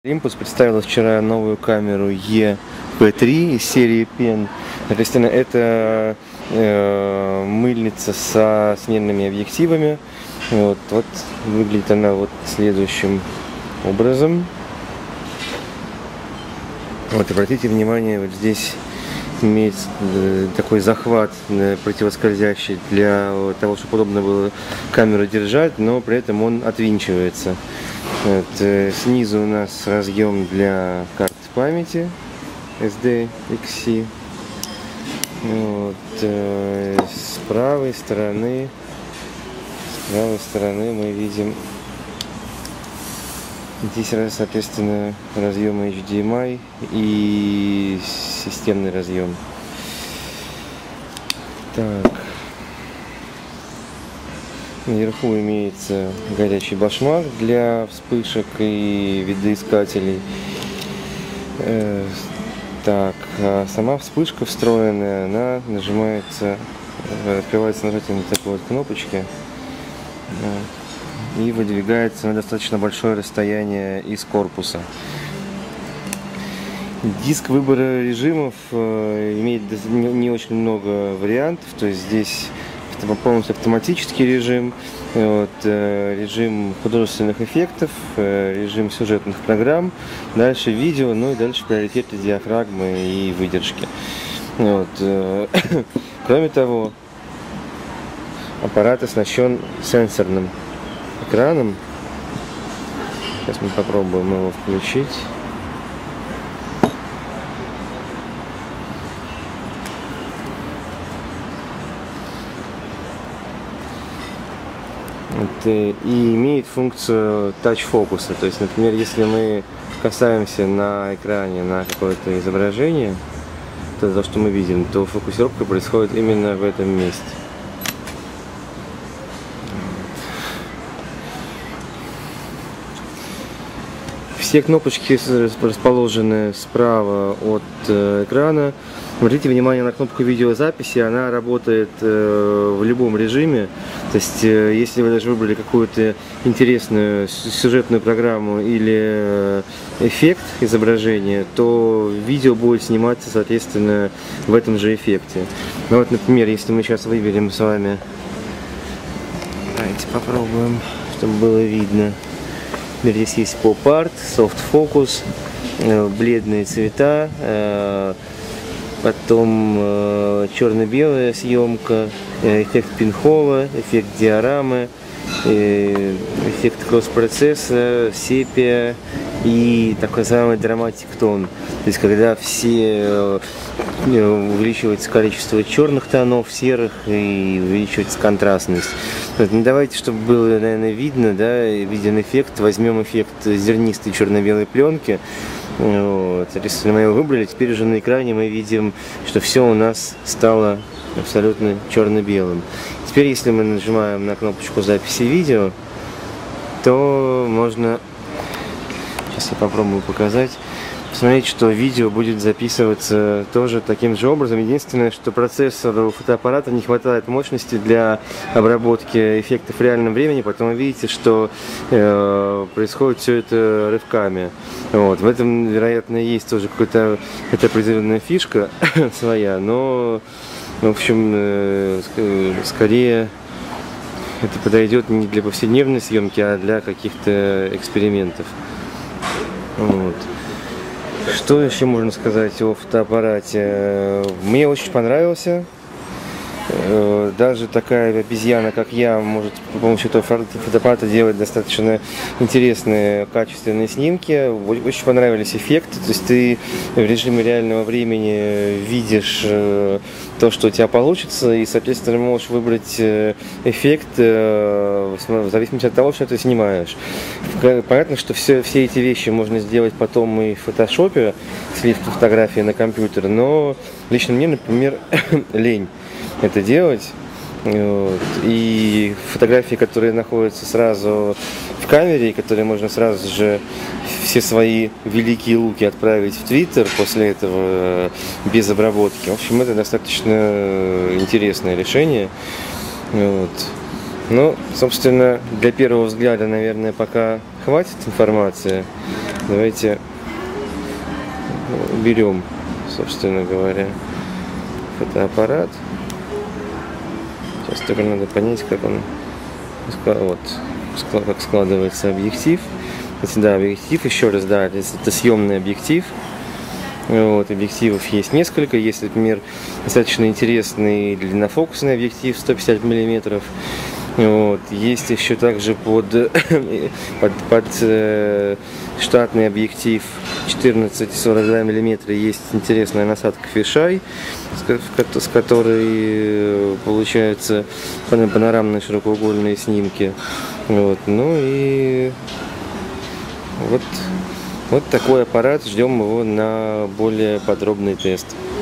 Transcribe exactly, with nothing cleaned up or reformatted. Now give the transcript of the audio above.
Olympus представила вчера новую камеру и пи три из серии Pen. Соответственно, это э, мыльница со смерными объективами. Вот, вот выглядит она вот следующим образом. Вот, обратите внимание, вот здесь имеет такой захват противоскользящий для того, чтобы удобно было камеру держать, но при этом он отвинчивается. Вот, снизу у нас разъем для карты памяти эс ди икс си. Вот, с правой стороны, с правой стороны мы видим здесь, соответственно, разъем эйч ди эм ай и системный разъем. Так. Наверху имеется горячий башмак для вспышек и видоискателей. Э, так, а сама вспышка встроенная, она нажимается, открывается нажатием на такой вот кнопочки и выдвигается на достаточно большое расстояние из корпуса. Диск выбора режимов э, имеет не, не очень много вариантов, то есть здесь полностью автоматический режим, вот, э, режим художественных эффектов, э, режим сюжетных программ, дальше видео, ну и дальше приоритеты диафрагмы и выдержки. Вот, э, кроме того, аппарат оснащен сенсорным экраном. Сейчас мы попробуем его включить. И имеет функцию тач-фокуса. То есть, например, если мы касаемся на экране на какое-то изображение, то, то, что мы видим, то фокусировка происходит именно в этом месте. Все кнопочки расположены справа от экрана. Обратите внимание на кнопку видеозаписи, она работает э, в любом режиме. То есть, э, если вы даже выбрали какую-то интересную сюжетную программу или эффект изображения, то видео будет сниматься, соответственно, в этом же эффекте. Ну вот, например, если мы сейчас выберем с вами, давайте попробуем, чтобы было видно. Здесь есть поп-арт, софт-фокус, э, бледные цвета, э, потом э, черно-белая съемка, э, эффект пинхола, эффект диорамы, э, эффект кросс-процесса, сепия и так называемый драматик тон. То есть когда все э, увеличивается количество черных тонов, серых, и увеличивается контрастность. Вот, не давайте, чтобы было, наверное, видно, да, виден эффект. Возьмем эффект зернистой черно-белой пленки. Вот, соответственно, мы его выбрали. Теперь уже на экране мы видим, что все у нас стало абсолютно черно-белым. Теперь, если мы нажимаем на кнопочку записи видео, то можно, сейчас я попробую показать, посмотреть, что видео будет записываться тоже таким же образом. Единственное, что процессору фотоаппарата не хватает мощности для обработки эффектов в реальном времени, поэтому вы видите, что э, происходит все это рывками. Вот. В этом, вероятно, есть тоже какая-то определенная фишка своя, но, в общем, э, скорее это подойдет не для повседневной съемки, а для каких-то экспериментов. Вот. Что еще можно сказать о фотоаппарате? Мне очень понравился. Даже такая обезьяна, как я, может при помощи этого фотоаппарата делать достаточно интересные, качественные снимки. Очень понравились эффекты. То есть ты в режиме реального времени видишь то, что у тебя получится, и, соответственно, можешь выбрать эффект в зависимости от того, что ты снимаешь. Понятно, что все, все эти вещи можно сделать потом и в фотошопе, слив фотографии на компьютер, но лично мне, например, лень это делать. Вот. И фотографии, которые находятся сразу в камере, и которые можно сразу же все свои великие луки отправить в Твиттер после этого без обработки. В общем, это достаточно интересное решение. Вот. Ну, собственно, для первого взгляда, наверное, пока хватит информации. Давайте берем, собственно говоря, фотоаппарат. Сейчас только надо понять, как он, вот, как складывается объектив. Это, да, объектив, еще раз, да, это съемный объектив. Вот, объективов есть несколько. Есть, например, достаточно интересный длиннофокусный объектив сто пятьдесят миллиметров. Вот. Есть еще также под, под, под э, штатный объектив четырнадцать сорок два миллиметра. Есть интересная насадка фишай, с, с которой получаются панорамные широкоугольные снимки. Вот. Ну и вот. Вот такой аппарат, ждем его на более подробный тест.